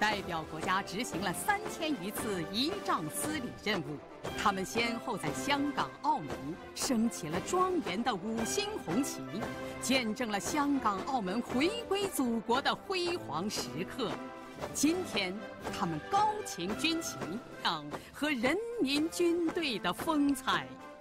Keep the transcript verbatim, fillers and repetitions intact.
代表国家执行了三千余次仪仗司礼任务。他们先后在香港、澳门升起了庄严的五星红旗，见证了香港、澳门回归祖国的辉煌时刻。今天，他们高擎军旗，和人民军队的风采。